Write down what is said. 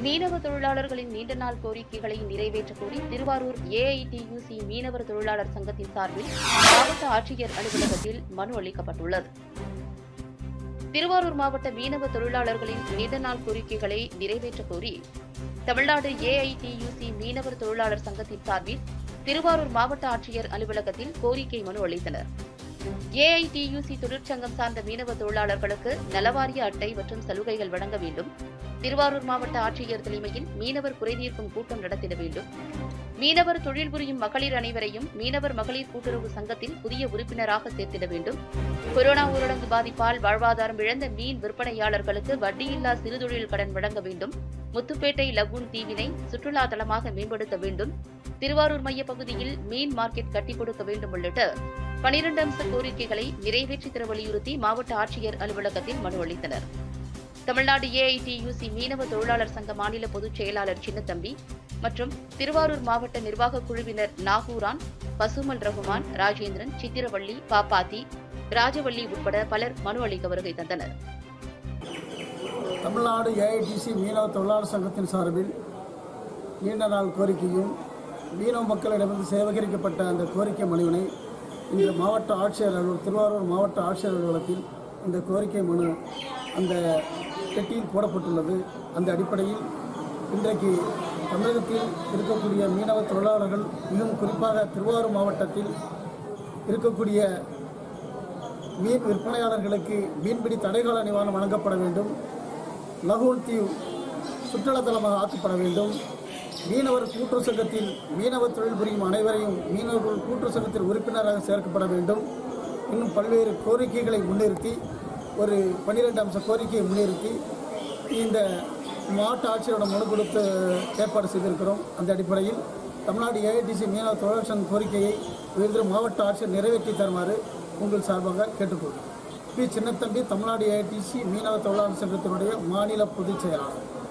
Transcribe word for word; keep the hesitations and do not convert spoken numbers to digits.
மீனவ தொழிலாளர்களின் நீண்ட நாள் கோரிக்கைகளை நிறைவேற்றக் கோரி திருவாரூர் ஏஐடியூசி மீனவர் தொழிலாளர் சங்கத்தின் சார்பில் மாவட்ட ஆட்சியர் அலுவலகத்தில் மனு அளிக்கப்பட்டுள்ளது. திருவாரூர் மாவட்ட மீனவ தொழிலாளர்களின் நீண்ட நாள் கோரிக்கைகளை நிறைவேற்றக் கோரி தமிழ்நாடு ஏஐடியூசி மீனவர் தொழிலாளர் சங்கத்தின் சார்பில் திருவாரூர் மாவட்ட ஆட்சியர் அலுவலகத்தில் கோரிக்கை மனு அளித்தனர். ஏஐடியூசி தொழிற்சங்கம் சார்ந்த மீனவ தொழிலாளர்களுக்கு நலவாரிய அட்டை மற்றும் சலுகைகள் வழங்க வேண்டும். திருவாரூர் மாவட்ட ஆட்சியர் தலைமையில் மீனவர் குறைதீர்க்கும் கூட்டம் நடத்திட வேண்டும். மீனவர் தொழில் புரியும் மகளிர் அனைவரையும் மீனவர் மகளிர் கூட்டுறவு சங்கத்தில் புதிய உறுப்பினராக சேர்த்திட வேண்டும். கொரோனா ஊரடங்கு பாதிப்பால் வாழ்வாதாரம் இழந்த மீன் விற்பனையாளர்களுக்கு வட்டியில்லா சிறுதொழில் கடன் வழங்க வேண்டும். முத்துப்பேட்டை லகூன் தீவினை சுற்றுலா தலமாக மேம்படுத்த வேண்டும். திருவாரூர் மைய பகுதியில் மீன் மார்க்கெட் கட்டிக் கொடுக்க வேண்டும் உள்ளிட்ட பனிரண்டு அம்ச கோரிக்கைகளை நிறைவேற்றி தர வலியுறுத்தி மாவட்ட ஆட்சியர் அலுவலகத்தில் மனு அளித்தனர். தமிழ்நாடு ஏஐடியூசி மீனவ தொழிலாளர் சங்க மாநில பொதுச் செயலாளர் சின்னத்தம்பி மற்றும் திருவாரூர் மாவட்ட நிர்வாக குழுவினர் நாகூரான், பசுமல் ரகுமான், ராஜேந்திரன், சித்திரவள்ளி, பாப்பாத்தி, ராஜவள்ளி உட்பட பலர் மனு அளிக்க வருகை தந்தனர். தமிழ்நாடு ஏஐடியூசி மீனவ தொழிலாளர் சங்கத்தின் சார்பில் நீண்ட நாள் கோரிக்கையும் மீனவ மக்களிடமிருந்து சேகரிக்கப்பட்ட அந்த கோரிக்கை மனுவினை இன்று மாவட்ட ஆட்சியர் அலுவலகம் திருவாரூர் மாவட்ட ஆட்சியர் அலுவலகத்தில் இந்த கோரிக்கை மனு அந்த பெட்டியில் போடப்பட்டுள்ளது. அந்த அடிப்படையில் இன்றைக்கு தமிழகத்தில் இருக்கக்கூடிய மீனவ தொழிலாளர்கள், மிகவும் குறிப்பாக திருவாரூர் மாவட்டத்தில் இருக்கக்கூடிய மீன் விற்பனையாளர்களுக்கு மீன்பிடி தடைகால நிவாரணம் வழங்கப்பட வேண்டும். லகூன் தீவு சுற்றுலாத்தலமாக ஆக்கப்பட வேண்டும். மீனவர் கூட்டுறவு சங்கத்தில் மீனவர் தொழில் புரியும் அனைவரையும் மீனவர்கள் கூட்டுறவு சங்கத்தில் உறுப்பினராக சேர்க்கப்பட வேண்டும். இன்னும் பல்வேறு கோரிக்கைகளை முன்னிறுத்தி ஒரு பன்னிரெண்டு அம்ச கோரிக்கையை முன்னிறுத்தி இந்த மாவட்ட ஆட்சியரோட மனு கொடுத்து ஏற்பாடு செய்திருக்கிறோம். அந்த அடிப்படையில் தமிழ்நாடு ஏஐடிசி மீனவ தொழிலாளர் சங்க கோரிக்கையை உயர்ந்த மாவட்ட ஆட்சியர் நிறைவேற்றி தருமாறு உங்கள் சார்பாக கேட்டுக்கொள்கிறேன். பி சின்னத்தம்பி, தமிழ்நாடு ஏஐடிசி மீனவ தொழிலாளர் சங்கத்தினுடைய மாநில பொதுச் செயலாளர்.